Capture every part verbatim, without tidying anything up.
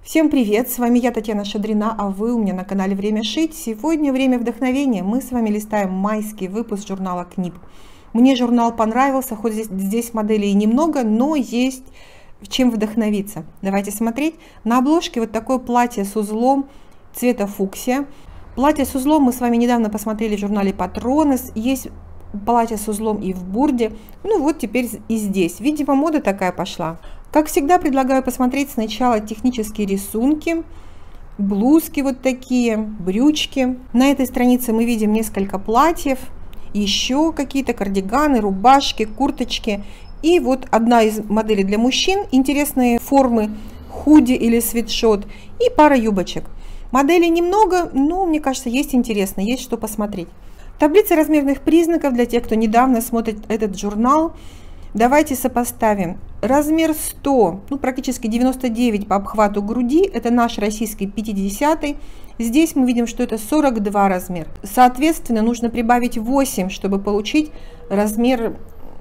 Всем привет, с вами я, Татьяна Шадрина, а вы у меня на канале Время шить. Сегодня время вдохновения. Мы с вами листаем майский выпуск журнала КНИП. Мне журнал понравился, хоть здесь, здесь моделей немного, но есть чем вдохновиться. Давайте смотреть. На обложке вот такое платье с узлом цвета фуксия. Платье с узлом мы с вами недавно посмотрели в журнале Патронес. Есть платье с узлом и в бурде. Ну вот теперь и здесь. Видимо, мода такая пошла. Как всегда, предлагаю посмотреть сначала технические рисунки, блузки вот такие, брючки. На этой странице мы видим несколько платьев, еще какие-то кардиганы, рубашки, курточки. И вот одна из моделей для мужчин, интересные формы, худи или свитшот, и пара юбочек. Моделей немного, но мне кажется, есть интересно, есть что посмотреть. Таблица размерных признаков для тех, кто недавно смотрит этот журнал. Давайте сопоставим. Размер сто, ну практически девяносто девять по обхвату груди, это наш российский пятидесятый. Здесь мы видим, что это сорок два размер. Соответственно, нужно прибавить восемь, чтобы получить размер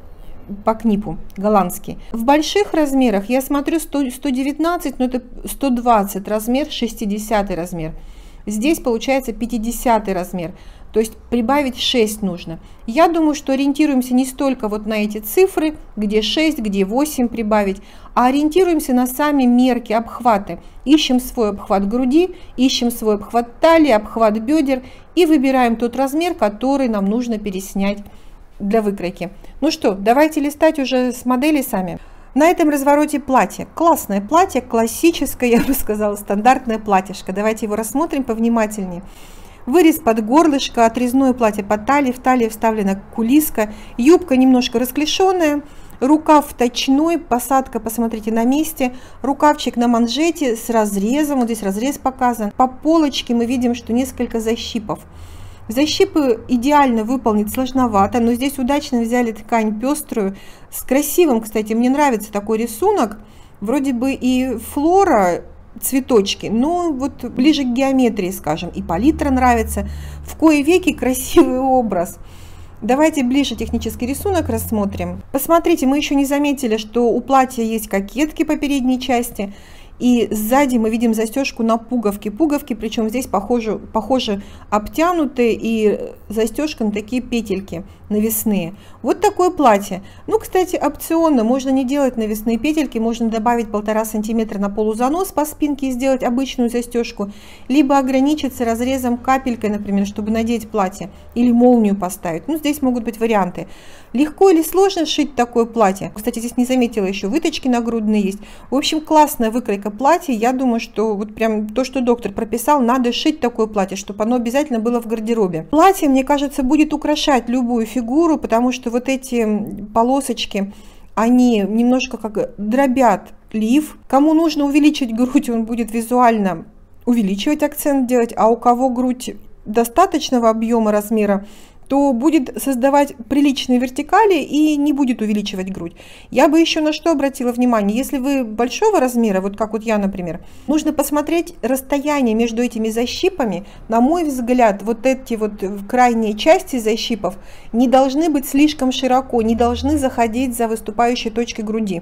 по КНИПу, голландский. В больших размерах я смотрю сто, сто девятнадцать, но это сто двадцать размер, шестидесятый размер. Здесь получается пятидесятый размер. То есть прибавить шесть нужно. Я думаю, что ориентируемся не столько вот на эти цифры, где шесть, где восемь прибавить, а ориентируемся на сами мерки, обхваты. Ищем свой обхват груди, ищем свой обхват талии, обхват бедер и выбираем тот размер, который нам нужно переснять для выкройки. Ну что, давайте листать уже с модели сами. На этом развороте платье. Классное платье, классическое, я бы сказала, стандартное платьишко. Давайте его рассмотрим повнимательнее. Вырез под горлышко, отрезное платье по талии, в талии вставлена кулиска, юбка немножко расклешенная, рукав точной, посадка, посмотрите, на месте, рукавчик на манжете с разрезом, вот здесь разрез показан. По полочке мы видим, что несколько защипов. Защипы идеально выполнить сложновато, но здесь удачно взяли ткань пеструю, с красивым, кстати, мне нравится такой рисунок, вроде бы и флора, цветочки, но вот ближе к геометрии, скажем, и палитра нравится, в кои веки красивый образ. Давайте ближе технический рисунок рассмотрим. Посмотрите, мы еще не заметили, что у платья есть кокетки по передней части, и сзади мы видим застежку на пуговки. Пуговки, причем здесь похоже, похоже обтянутые, и застежка на такие петельки навесные. Вот такое платье. Ну, кстати, опционно, можно не делать навесные петельки, можно добавить полтора сантиметра на полузанос по спинке и сделать обычную застежку, либо ограничиться разрезом капелькой, например, чтобы надеть платье, или молнию поставить. Ну, здесь могут быть варианты. Легко или сложно сшить такое платье? Кстати, здесь не заметила, еще выточки нагрудные есть. В общем, классная выкройка платья. Я думаю, что вот прям то, что доктор прописал, надо шить такое платье, чтобы оно обязательно было в гардеробе. Платье, мне кажется, будет украшать любую фигуру, потому что вот эти полосочки, они немножко как дробят лиф. Кому нужно увеличить грудь, он будет визуально увеличивать акцент делать, а у кого грудь достаточного объема, размера, то будет создавать приличные вертикали и не будет увеличивать грудь. Я бы еще на что обратила внимание. Если вы большого размера, вот как вот я, например, нужно посмотреть расстояние между этими защипами. На мой взгляд, вот эти вот крайние части защипов не должны быть слишком широко, не должны заходить за выступающей точкой груди.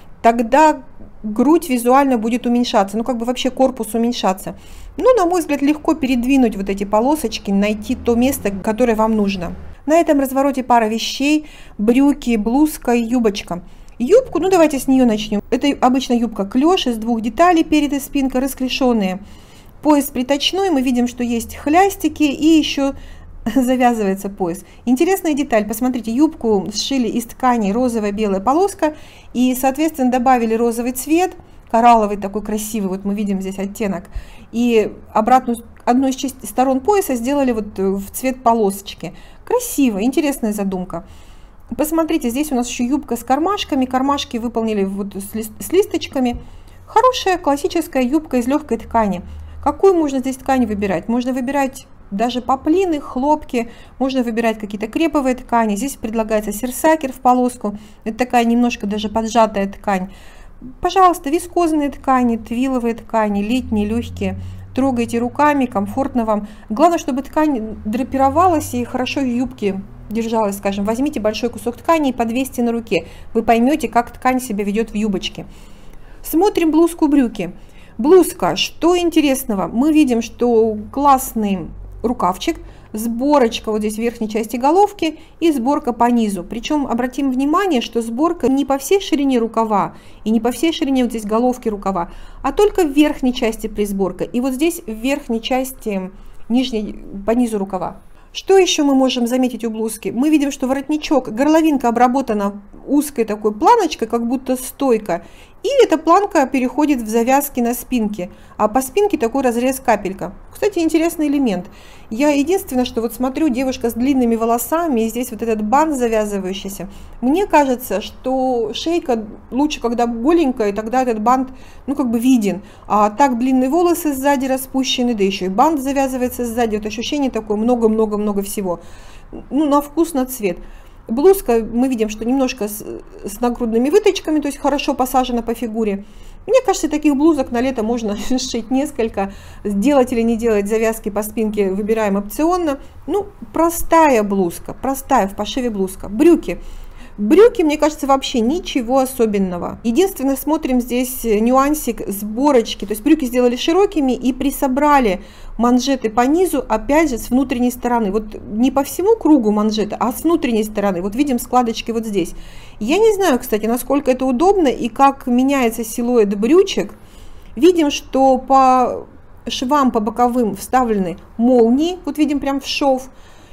Тогда грудь визуально будет уменьшаться, ну как бы вообще корпус уменьшаться. Ну, на мой взгляд, легко передвинуть вот эти полосочки, найти то место, которое вам нужно. На этом развороте пара вещей: брюки, блузка и юбочка. Юбку, ну давайте с нее начнем. Это обычно юбка клеш из двух деталей, перед и спинка расклешенные. Пояс приточной, мы видим, что есть хлястики и еще завязывается пояс. Интересная деталь, посмотрите, юбку сшили из ткани розовая белая полоска и, соответственно, добавили розовый цвет, коралловый такой красивый, вот мы видим здесь оттенок, и обратную, одну из сторон пояса сделали вот в цвет полосочки. Красиво, интересная задумка. Посмотрите, здесь у нас еще юбка с кармашками, кармашки выполнили вот с, лист, с листочками. Хорошая классическая юбка из легкой ткани. Какую можно здесь ткань выбирать? Можно выбирать даже поплины, хлопки, можно выбирать какие-то креповые ткани. Здесь предлагается серсакер в полоску, это такая немножко даже поджатая ткань. Пожалуйста, вискозные ткани, твиловые ткани, летние, легкие. Трогайте руками, комфортно вам. Главное, чтобы ткань драпировалась и хорошо в юбке держалась, скажем. Возьмите большой кусок ткани и подвесьте на руке. Вы поймете, как ткань себя ведет в юбочке. Смотрим блузку, брюки. Блузка, что интересного, мы видим, что классный рукавчик, сборочка вот здесь в верхней части головки и сборка по низу. Причем обратим внимание, что сборка не по всей ширине рукава и не по всей ширине вот здесь головки рукава, а только в верхней части присборка и вот здесь в верхней части нижней по низу рукава. Что еще мы можем заметить у блузки? Мы видим, что воротничок, горловинка обработана узкой такой планочкой, как будто стойка. И эта планка переходит в завязки на спинке. А по спинке такой разрез капелька. Кстати, интересный элемент. Я единственное, что вот смотрю, девушка с длинными волосами, и здесь вот этот бант завязывающийся. Мне кажется, что шейка лучше, когда голенькая, и тогда этот бант, ну, как бы виден. А так длинные волосы сзади распущены, да еще и бант завязывается сзади. Вот ощущение такое, много-много-много всего. Ну, на вкус, на цвет. Блузка, мы видим, что немножко с, с нагрудными выточками, то есть хорошо посажена по фигуре. Мне кажется, таких блузок на лето можно сшить несколько. Сделать или не делать завязки по спинке выбираем опционно. Ну, простая блузка, простая в пошиве блузка. Брюки. Брюки, мне кажется, вообще ничего особенного. Единственное, смотрим здесь нюансик сборочки. То есть брюки сделали широкими и присобрали манжеты по низу, опять же, с внутренней стороны. Вот не по всему кругу манжета, а с внутренней стороны. Вот видим складочки вот здесь. Я не знаю, кстати, насколько это удобно и как меняется силуэт брючек. Видим, что по швам, по боковым вставлены молнии. Вот видим прям в шов.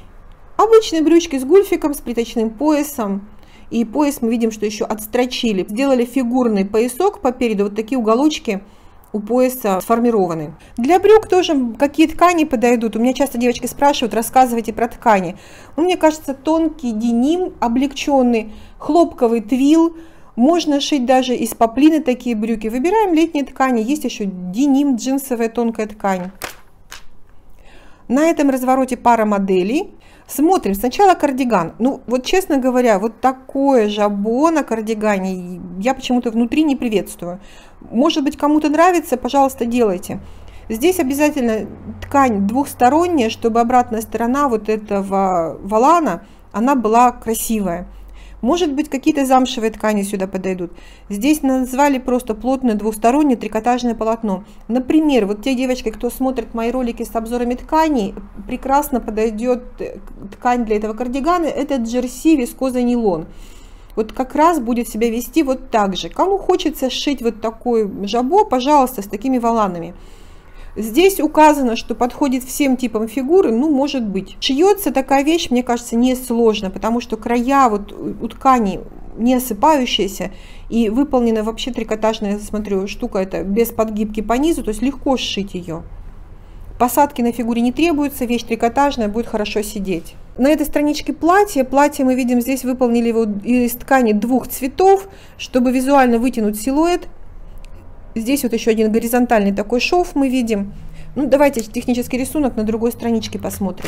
Обычные брючки с гульфиком, с плиточным поясом. И пояс мы видим, что еще отстрочили. Сделали фигурный поясок по переду. Вот такие уголочки у пояса сформированы. Для брюк тоже какие ткани подойдут. У меня часто девочки спрашивают, рассказывайте про ткани. Ну, мне кажется, тонкий деним, облегченный, хлопковый твил. Можно шить даже из поплины такие брюки. Выбираем летние ткани. Есть еще деним, джинсовая тонкая ткань. На этом развороте пара моделей. Смотрим сначала кардиган. Ну, вот честно говоря, вот такое жабо на кардигане я почему-то внутри не приветствую. Может быть, кому-то нравится, пожалуйста, делайте. Здесь обязательно ткань двухсторонняя, чтобы обратная сторона вот этого волана, она была красивая. Может быть, какие-то замшевые ткани сюда подойдут. Здесь назвали просто плотное двухстороннее трикотажное полотно. Например, вот те девочки, кто смотрит мои ролики с обзорами тканей, прекрасно подойдет ткань для этого кардигана. Это джерси вискоза нейлон. Вот как раз будет себя вести вот так же. Кому хочется сшить вот такой жабо, пожалуйста, с такими воланами. Здесь указано, что подходит всем типам фигуры, ну, может быть. Шьется такая вещь, мне кажется, несложно, потому что края вот у ткани не осыпающиеся и выполнена вообще трикотажная, смотрю, штука это без подгибки по низу, то есть легко сшить ее. Посадки на фигуре не требуется, вещь трикотажная, будет хорошо сидеть. На этой страничке платье. Платье мы видим, здесь выполнили его из ткани двух цветов, чтобы визуально вытянуть силуэт. Здесь вот еще один горизонтальный такой шов мы видим. Ну, давайте технический рисунок на другой страничке посмотрим.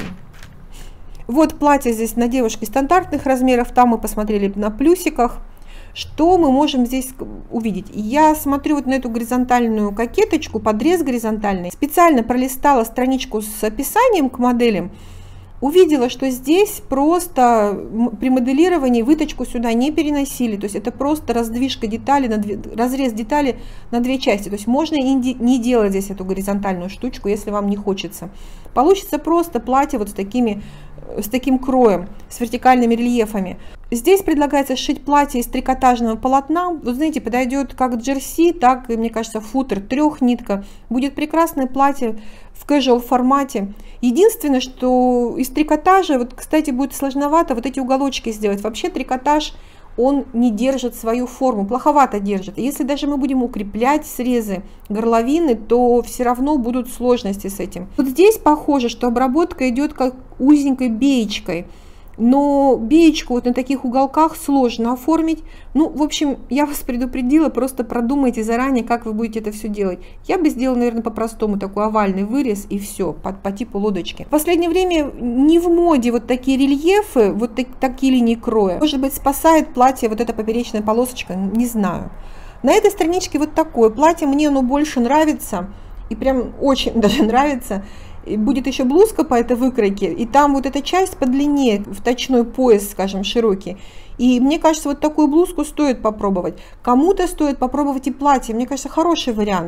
Вот платье здесь на девушке стандартных размеров. Там мы посмотрели на плюсиках. Что мы можем здесь увидеть? Я смотрю вот на эту горизонтальную кокеточку, подрез горизонтальный. Специально пролистала страничку с описанием к моделям. Увидела, что здесь просто при моделировании выточку сюда не переносили. То есть это просто раздвижка детали, на две, разрез детали на две части. То есть можно и не делать здесь эту горизонтальную штучку, если вам не хочется. Получится просто платье вот с, такими, с таким кроем, с вертикальными рельефами. Здесь предлагается сшить платье из трикотажного полотна. Вот знаете, подойдет как джерси, так и, мне кажется, футер, трехнитка. Будет прекрасное платье в casual формате. Единственное, что из трикотажа, вот, кстати, будет сложновато вот эти уголочки сделать. Вообще трикотаж, он не держит свою форму, плоховато держит. Если даже мы будем укреплять срезы горловины, то все равно будут сложности с этим. Вот здесь похоже, что обработка идет как узенькой беечкой. Но беечку вот на таких уголках сложно оформить. Ну, в общем, я вас предупредила, просто продумайте заранее, как вы будете это все делать. Я бы сделала, наверное, по-простому такой овальный вырез и все, по, по типу лодочки. В последнее время не в моде вот такие рельефы, вот так, такие линии кроя. Может быть, спасает платье вот эта поперечная полосочка, не знаю. На этой страничке вот такое платье, мне оно больше нравится, и прям очень даже нравится. И будет еще блузка по этой выкройке, и там вот эта часть подлиннее, в точной пояс, скажем, широкий. И мне кажется, вот такую блузку стоит попробовать. Кому-то стоит попробовать и платье, мне кажется, хороший вариант.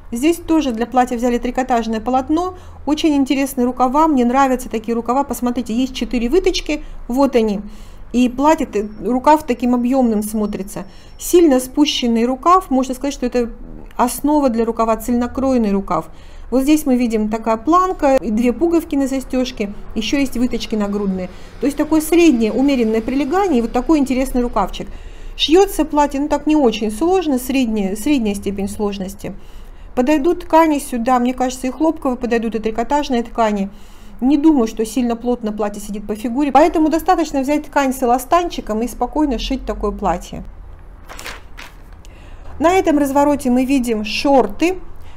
Здесь тоже для платья взяли трикотажное полотно. Очень интересные рукава, мне нравятся такие рукава. Посмотрите, есть четыре выточки, вот они. И платье, рукав таким объемным смотрится. Сильно спущенный рукав, можно сказать, что это основа для рукава, цельнокроенный рукав. Вот здесь мы видим такая планка, и две пуговки на застежке, еще есть выточки нагрудные. То есть такое среднее, умеренное прилегание и вот такой интересный рукавчик. Шьется платье, ну так не очень сложно, средняя, средняя степень сложности. Подойдут ткани сюда, мне кажется, и хлопковые подойдут, и трикотажные ткани. Не думаю, что сильно плотно платье сидит по фигуре, поэтому достаточно взять ткань с эластанчиком и спокойно шить такое платье. На этом развороте мы видим шорты.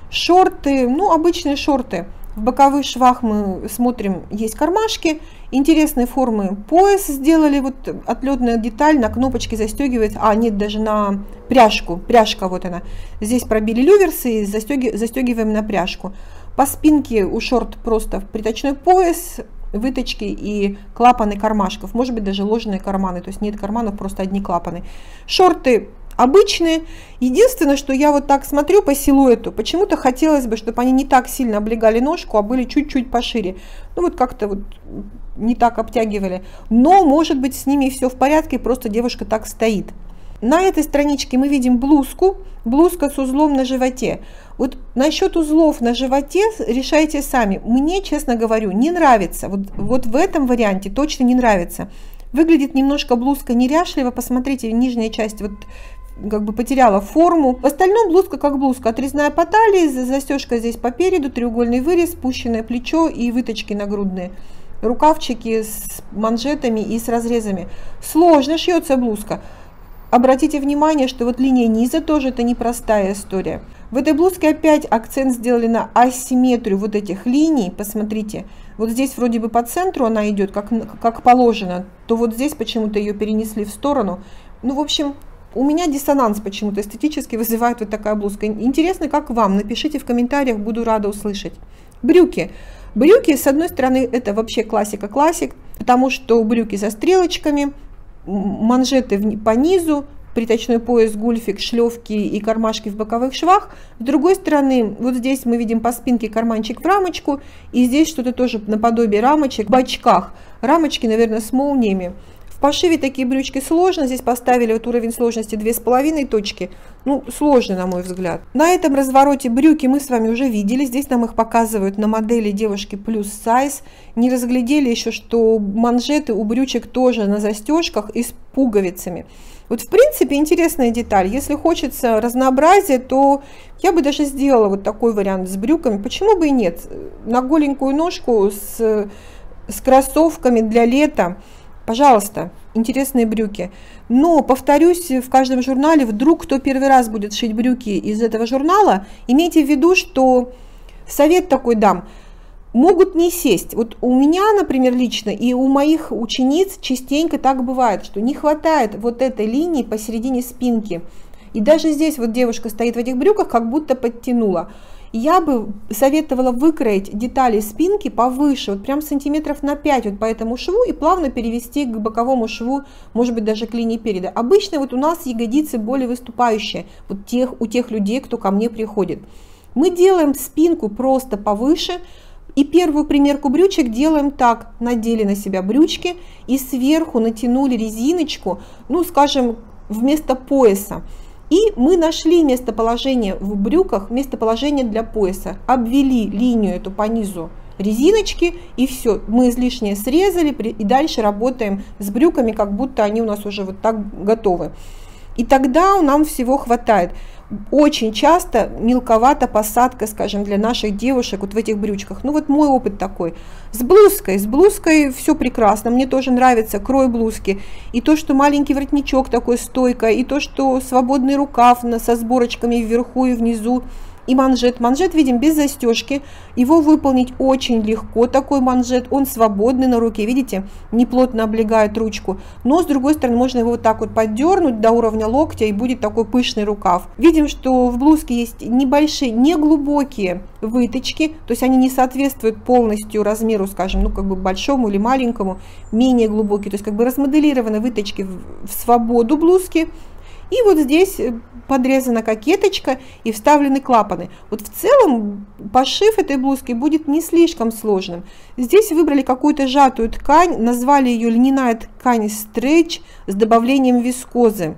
Шорты, ну обычные шорты. В боковых швах мы смотрим, есть кармашки. Интересные формы пояс сделали, вот отлетная деталь на кнопочке застегивается, а нет, даже на пряжку, пряжка вот она. Здесь пробили люверсы и застегиваем на пряжку. По спинке у шорт просто приточной пояс, выточки и клапаны кармашков, может быть даже ложные карманы, то есть нет карманов, просто одни клапаны. Шорты обычные. Единственное, что я вот так смотрю по силуэту, почему-то хотелось бы, чтобы они не так сильно облегали ножку, а были чуть-чуть пошире. Ну вот как-то вот не так обтягивали. Но может быть с ними все в порядке, просто девушка так стоит. На этой страничке мы видим блузку, блузка с узлом на животе. Вот насчет узлов на животе решайте сами. Мне, честно говорю, не нравится. Вот, вот в этом варианте точно не нравится. Выглядит немножко блузка неряшливо. Посмотрите, нижняя часть вот как бы потеряла форму. В остальном блузка как блузка. Отрезная по талии, застежка здесь по переду, треугольный вырез, спущенное плечо и выточки нагрудные. Рукавчики с манжетами и с разрезами. Сложно шьется блузка. Обратите внимание, что вот линия низа тоже это непростая история. В этой блузке опять акцент сделали на асимметрию вот этих линий. Посмотрите, вот здесь вроде бы по центру она идет, как, как положено, то вот здесь почему-то ее перенесли в сторону. Ну, в общем, у меня диссонанс почему-то эстетически вызывает вот такая блузка. Интересно, как вам? Напишите в комментариях, буду рада услышать. Брюки. Брюки, с одной стороны, это вообще классика-классик, потому что брюки со стрелочками, манжеты по низу, приточной пояс, гульфик, шлевки и кармашки в боковых швах. С другой стороны, вот здесь мы видим по спинке карманчик в рамочку, и здесь что-то тоже наподобие рамочек в бачках. Рамочки, наверное, с молниями. В пошиве такие брючки сложно. Здесь поставили вот уровень сложности две с половиной точки. Ну, сложно, на мой взгляд. На этом развороте брюки мы с вами уже видели. Здесь нам их показывают на модели девушки плюс сайз. Не разглядели еще, что манжеты у брючек тоже на застежках и с пуговицами. Вот в принципе интересная деталь. Если хочется разнообразия, то я бы даже сделала вот такой вариант с брюками. Почему бы и нет? На голенькую ножку с, с кроссовками для лета. Пожалуйста, интересные брюки. Но, повторюсь, в каждом журнале, вдруг кто первый раз будет шить брюки из этого журнала, имейте в виду, что совет такой дам. Могут не сесть. Вот у меня, например, лично и у моих учениц частенько так бывает, что не хватает вот этой линии посередине спинки. И даже здесь вот девушка стоит в этих брюках, как будто подтянула. Я бы советовала выкроить детали спинки повыше, вот прям сантиметров на пять вот по этому шву и плавно перевести к боковому шву, может быть даже к линии переда. Обычно вот у нас ягодицы более выступающие, вот тех, у тех людей, кто ко мне приходит. Мы делаем спинку просто повыше. И первую примерку брючек делаем так. Надели на себя брючки и сверху натянули резиночку, ну скажем, вместо пояса. И мы нашли местоположение в брюках, местоположение для пояса. Обвели линию эту по низу резиночки и все. Мы излишнее срезали и дальше работаем с брюками, как будто они у нас уже вот так готовы. И тогда нам всего хватает. Очень часто мелковата посадка, скажем, для наших девушек вот в этих брючках. Ну вот мой опыт такой. С блузкой, с блузкой все прекрасно. Мне тоже нравится крой блузки. И то, что маленький воротничок такой стойкой, и то, что свободный рукав со сборочками вверху и внизу. И манжет. Манжет видим без застежки. Его выполнить очень легко. Такой манжет, он свободный на руке. Видите, не плотно облегает ручку. Но с другой стороны можно его вот так вот поддернуть до уровня локтя, и будет такой пышный рукав. Видим, что в блузке есть небольшие, неглубокие выточки. То есть они не соответствуют полностью размеру, скажем, ну как бы большому или маленькому. Менее глубокие. То есть как бы размоделированы выточки в свободу блузки. И вот здесь подрезана кокеточка и вставлены клапаны. Вот в целом пошив этой блузки будет не слишком сложным. Здесь выбрали какую-то сжатую ткань, назвали ее льняная ткань стретч с добавлением вискозы.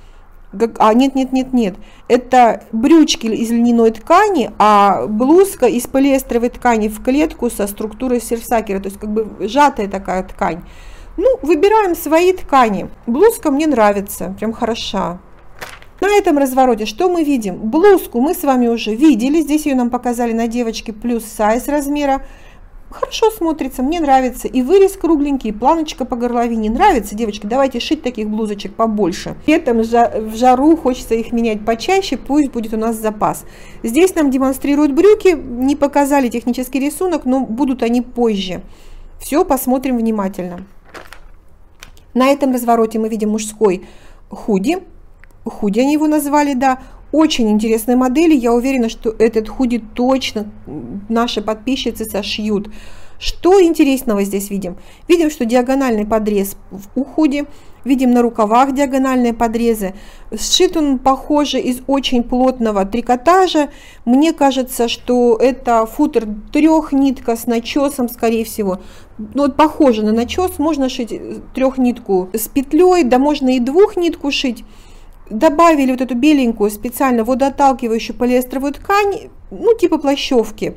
А нет, нет, нет, нет. Это брючки из льняной ткани, а блузка из полиэстеровой ткани в клетку со структурой серфсакера. То есть как бы сжатая такая ткань. Ну, выбираем свои ткани. Блузка мне нравится, прям хороша. На этом развороте что мы видим? Блузку мы с вами уже видели. Здесь ее нам показали на девочке плюс сайз размера. Хорошо смотрится, мне нравится. И вырез кругленький, и планочка по горловине. Нравится, девочки? Давайте шить таких блузочек побольше. Летом в жару хочется их менять почаще, пусть будет у нас запас. Здесь нам демонстрируют брюки. Не показали технический рисунок, но будут они позже. Все посмотрим внимательно. На этом развороте мы видим мужской худи. Худи они его назвали, да. Очень интересные модели. Я уверена, что этот худи точно наши подписчицы сошьют. Что интересного здесь видим? Видим, что диагональный подрез у худи. Видим на рукавах диагональные подрезы. Сшит он, похоже, из очень плотного трикотажа. Мне кажется, что это футер трехнитка с начесом, скорее всего. Ну, вот похоже на начес. Можно шить трехнитку с петлей, да можно и двухнитку шить. Добавили вот эту беленькую специально водоотталкивающую полиэстеровую ткань, ну типа плащевки.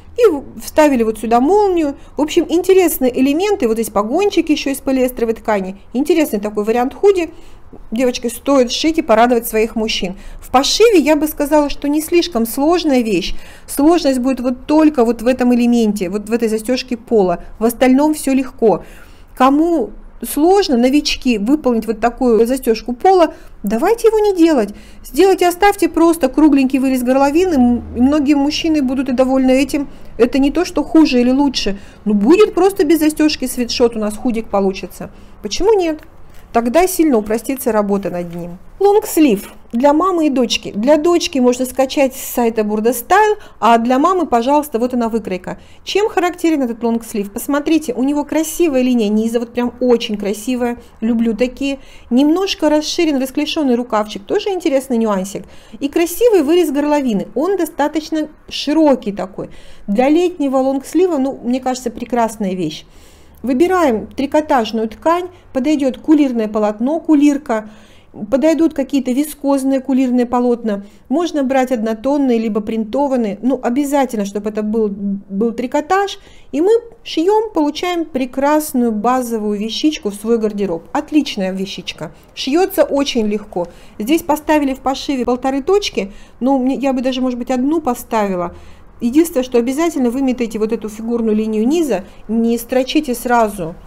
И вставили вот сюда молнию. В общем, интересные элементы. Вот здесь погончики еще из полиэстеровой ткани. Интересный такой вариант худи. Девочки, стоит сшить и порадовать своих мужчин. В пошиве я бы сказала, что не слишком сложная вещь. Сложность будет вот только вот в этом элементе, вот в этой застежке пола. В остальном все легко. Кому сложно, новички, выполнить вот такую застежку пола, давайте его не делать. Сделайте, оставьте просто кругленький вырез горловины, и многие мужчины будут и довольны этим. Это не то, что хуже или лучше, но будет просто без застежки свитшот, у нас худик получится. Почему нет? Тогда сильно упростится работа над ним. Лонгслив для мамы и дочки. Для дочки можно скачать с сайта Burda Style, а для мамы, пожалуйста, вот она выкройка. Чем характерен этот лонгслив? Посмотрите, у него красивая линия низа, вот прям очень красивая, люблю такие. Немножко расширен, расклешенный рукавчик, тоже интересный нюансик. И красивый вырез горловины, он достаточно широкий такой. Для летнего лонгслива, ну, мне кажется, прекрасная вещь. Выбираем трикотажную ткань, подойдет кулирное полотно, кулирка, подойдут какие-то вискозные кулирные полотна. Можно брать однотонные, либо принтованные, ну обязательно, чтобы это был, был трикотаж. И мы шьем, получаем прекрасную базовую вещичку в свой гардероб. Отличная вещичка, шьется очень легко. Здесь поставили в пошиве полторы точки, ну я бы даже, может быть, одну поставила. Единственное, что обязательно выметайте вот эту фигурную линию низа, не строчите сразу.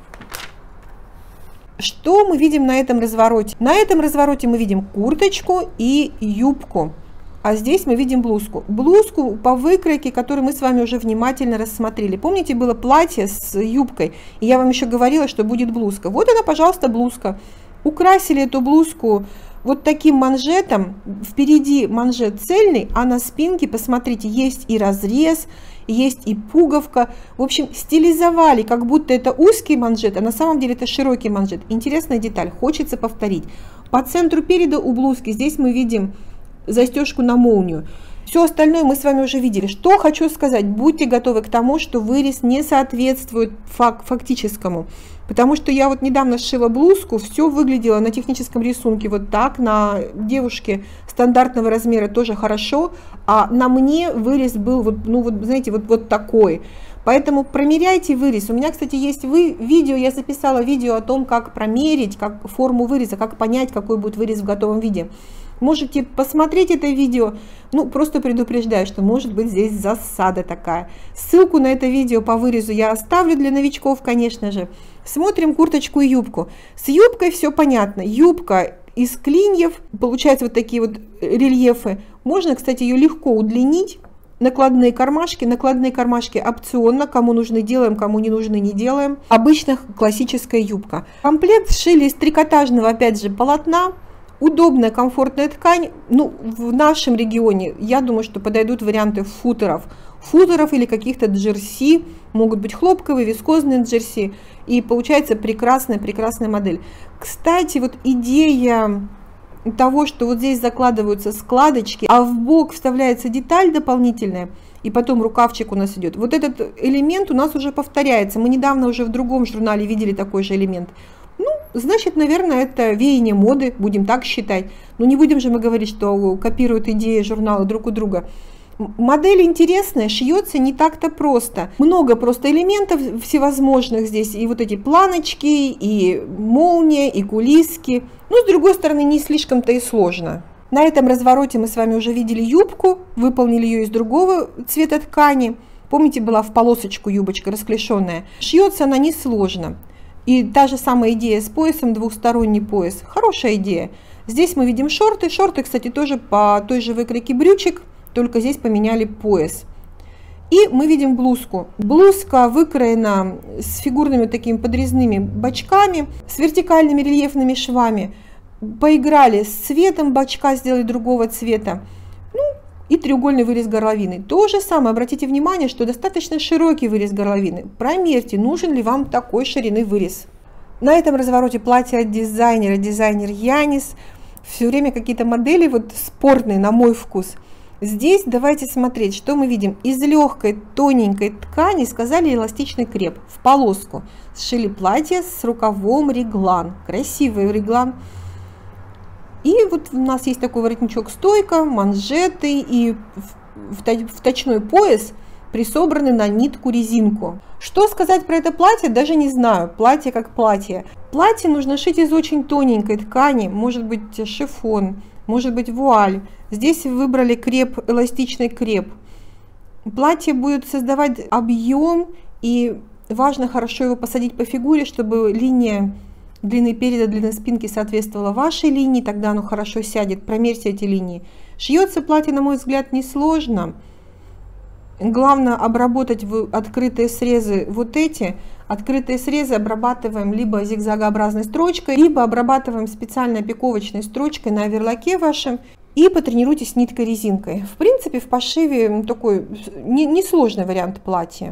Что мы видим на этом развороте? На этом развороте мы видим курточку и юбку, а здесь мы видим блузку. Блузку по выкройке, которую мы с вами уже внимательно рассмотрели. Помните, было платье с юбкой, и я вам еще говорила, что будет блузка. Вот она, пожалуйста, блузка. Украсили эту блузку вот таким манжетом. Впереди манжет цельный, а на спинке, посмотрите, есть и разрез, есть и пуговка. В общем, стилизовали, как будто это узкий манжет, а на самом деле это широкий манжет. Интересная деталь, хочется повторить. По центру переда у блузки здесь мы видим застежку на молнию. Все остальное мы с вами уже видели. Что хочу сказать, будьте готовы к тому, что вырез не соответствует фак фактическому. Потому что я вот недавно сшила блузку, все выглядело на техническом рисунке вот так, на девушке стандартного размера тоже хорошо, а на мне вырез был вот, ну вот, знаете, вот, вот такой. Поэтому промеряйте вырез. У меня, кстати, есть вы, видео, я записала видео о том, как промерить, как форму выреза, как понять, какой будет вырез в готовом виде. Можете посмотреть это видео, ну просто предупреждаю, что может быть здесь засада такая. Ссылку на это видео по вырезу я оставлю для новичков, конечно же. Смотрим курточку и юбку. С юбкой все понятно. Юбка из клиньев, получается вот такие вот рельефы. Можно, кстати, ее легко удлинить. Накладные кармашки, накладные кармашки опционно, кому нужны делаем, кому не нужны не делаем. Обычно классическая юбка. Комплект сшили из трикотажного, опять же, полотна. Удобная, комфортная ткань. Ну, в нашем регионе, я думаю, что подойдут варианты футеров. Футеров или каких-то джерси. Могут быть хлопковые, вискозные джерси. И получается прекрасная, прекрасная модель. Кстати, вот идея того, что вот здесь закладываются складочки, а в бок вставляется деталь дополнительная, и потом рукавчик у нас идет. Вот этот элемент у нас уже повторяется. Мы недавно уже в другом журнале видели такой же элемент. Ну, значит, наверное, это веяние моды, будем так считать. Но не будем же мы говорить, что копируют идеи журнала друг у друга. Модель интересная, шьется не так-то просто. Много просто элементов всевозможных здесь. И вот эти планочки, и молния, и кулиски. Но с другой стороны, не слишком-то и сложно. На этом развороте мы с вами уже видели юбку, выполнили ее из другого цвета ткани. Помните, была в полосочку юбочка расклешенная. Шьется она несложно. И та же самая идея с поясом, двухсторонний пояс. Хорошая идея. Здесь мы видим шорты. Шорты, кстати, тоже по той же выкройке брючек, только здесь поменяли пояс. И мы видим блузку. Блузка выкроена с фигурными такими подрезными бочками, с вертикальными рельефными швами. Поиграли с цветом бочка, сделали другого цвета. Ну, и треугольный вырез горловины. То же самое, обратите внимание, что достаточно широкий вырез горловины. Промерьте, нужен ли вам такой ширины вырез. На этом развороте платье от дизайнера, дизайнер Янис. Все время какие-то модели вот спорные, на мой вкус. Здесь давайте смотреть, что мы видим. Из легкой тоненькой ткани сказали эластичный креп в полоску. Сшили платье с рукавом реглан. Красивый реглан. И вот у нас есть такой воротничок-стойка, манжеты и в точной пояс присобраны на нитку-резинку. Что сказать про это платье, даже не знаю. Платье как платье. Платье нужно шить из очень тоненькой ткани, может быть шифон, может быть вуаль. Здесь выбрали креп, эластичный креп. Платье будет создавать объем, и важно хорошо его посадить по фигуре, чтобы линия длины переда, длины спинки соответствовала вашей линии, тогда оно хорошо сядет. Промерьте эти линии. Шьется платье, на мой взгляд, несложно. Главное обработать открытые срезы вот эти. Открытые срезы обрабатываем либо зигзагообразной строчкой, либо обрабатываем специальной пиковочной строчкой на оверлоке вашем. И потренируйтесь с ниткой-резинкой. В принципе, в пошиве такой несложный вариант платья.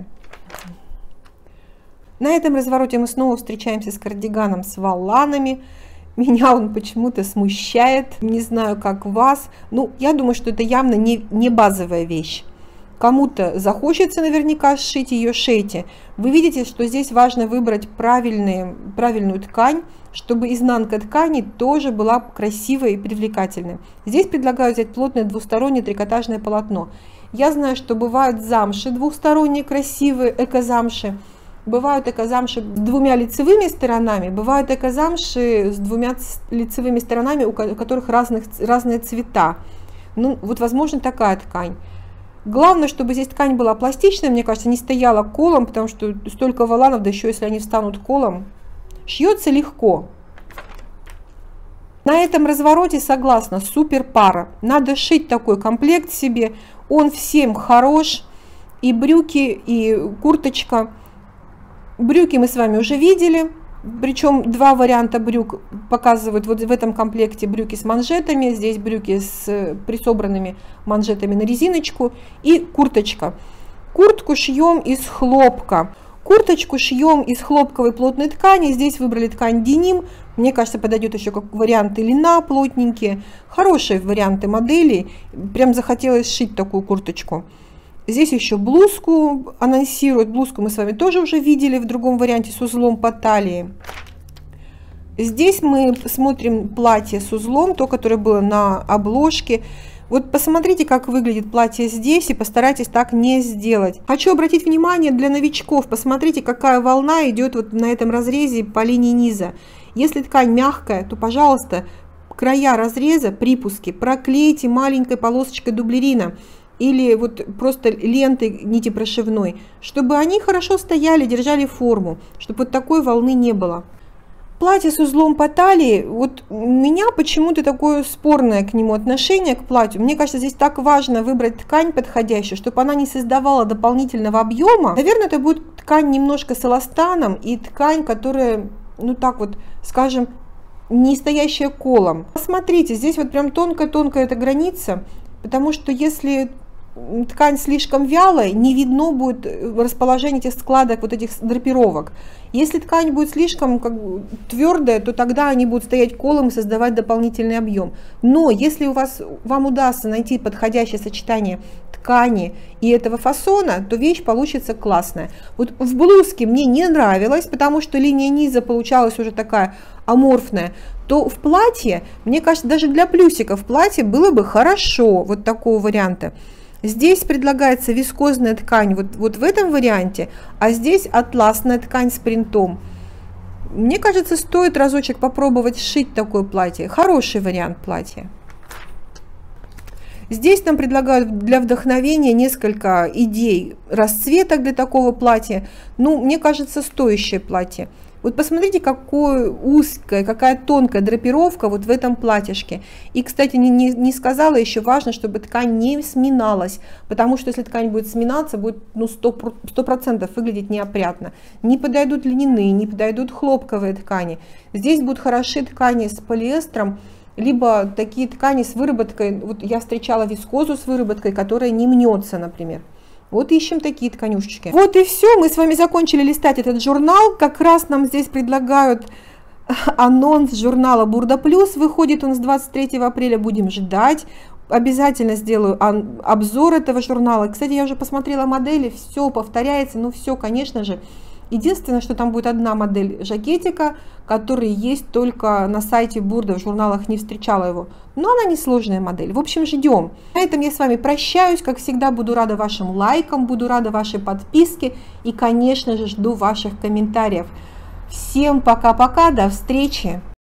На этом развороте мы снова встречаемся с кардиганом с воланами. Меня он почему-то смущает. Не знаю, как вас. Ну, я думаю, что это явно не, не базовая вещь. Кому-то захочется наверняка сшить ее, шейте. Вы видите, что здесь важно выбрать правильные, правильную ткань, чтобы изнанка ткани тоже была красивой и привлекательной. Здесь предлагаю взять плотное двустороннее трикотажное полотно. Я знаю, что бывают замши двухсторонние, красивые, эко-замши. Бывают эко-замши с двумя лицевыми сторонами, бывают эко-замши с двумя лицевыми сторонами, у которых разных, разные цвета. Ну, вот, возможно, такая ткань. Главное, чтобы здесь ткань была пластичная, мне кажется, не стояла колом, потому что столько воланов, да еще если они встанут колом. Шьется легко. На этом развороте согласна, супер пара. Надо шить такой комплект себе, он всем хорош. И брюки, и курточка. Брюки мы с вами уже видели. Причем два варианта брюк показывают вот в этом комплекте: брюки с манжетами, здесь брюки с присобранными манжетами на резиночку, и курточка. Куртку шьем из хлопка. Курточку шьем из хлопковой плотной ткани. Здесь выбрали ткань деним. Мне кажется, подойдет еще как варианты льна плотненькие. Хорошие варианты моделей. Прям захотелось сшить такую курточку. Здесь еще блузку анонсируют. Блузку мы с вами тоже уже видели в другом варианте с узлом по талии. Здесь мы смотрим платье с узлом, то, которое было на обложке. Вот посмотрите, как выглядит платье здесь, и постарайтесь так не сделать. Хочу обратить внимание для новичков. Посмотрите, какая волна идет вот на этом разрезе по линии низа. Если ткань мягкая, то, пожалуйста, края разреза, припуски проклейте маленькой полосочкой дублерина или вот просто лентой нити прошивной, чтобы они хорошо стояли, держали форму, чтобы вот такой волны не было. Платье с узлом по талии, вот у меня почему-то такое спорное к нему отношение, к платью. Мне кажется, здесь так важно выбрать ткань подходящую, чтобы она не создавала дополнительного объема. Наверное, это будет ткань немножко с эластаном и ткань, которая, ну так вот, скажем, не стоящая колом. Посмотрите, здесь вот прям тонкая-тонкая эта граница, потому что если ткань слишком вялая, не видно будет расположение этих складок, вот этих драпировок. Если ткань будет слишком как бы твердая, то тогда они будут стоять колом и создавать дополнительный объем. Но если у вас, вам удастся найти подходящее сочетание ткани и этого фасона, то вещь получится классная. Вот в блузке мне не нравилось, потому что линия низа получалась уже такая аморфная, то в платье, мне кажется, даже для плюсиков платье было бы хорошо, вот такого варианта. Здесь предлагается вискозная ткань вот, вот в этом варианте, а здесь атласная ткань с принтом. Мне кажется, стоит разочек попробовать сшить такое платье. Хороший вариант платья. Здесь нам предлагают для вдохновения несколько идей расцветок для такого платья. Ну, мне кажется, стоящее платье. Вот посмотрите, какое узкая, какая тонкая драпировка вот в этом платьишке. И, кстати, не, не, не сказала, еще важно, чтобы ткань не сминалась, потому что если ткань будет сминаться, будет ну, сто процентов выглядеть неопрятно. Не подойдут льняные, не подойдут хлопковые ткани. Здесь будут хороши ткани с полиэстером, либо такие ткани с выработкой. Вот я встречала вискозу с выработкой, которая не мнется, например. Вот ищем такие тканюшечки. Вот и все, мы с вами закончили листать этот журнал. Как раз нам здесь предлагают анонс журнала Бурда Плюс. Выходит он с двадцать третьего апреля, будем ждать. Обязательно сделаю обзор этого журнала. Кстати, я уже посмотрела модели, все повторяется, ну все, конечно же. Единственное, что там будет одна модель жакетика, который есть только на сайте Бурда, в журналах не встречала его. Но она несложная модель. В общем, ждем. На этом я с вами прощаюсь. Как всегда, буду рада вашим лайкам, буду рада вашей подписке и, конечно же, жду ваших комментариев. Всем пока-пока, до встречи!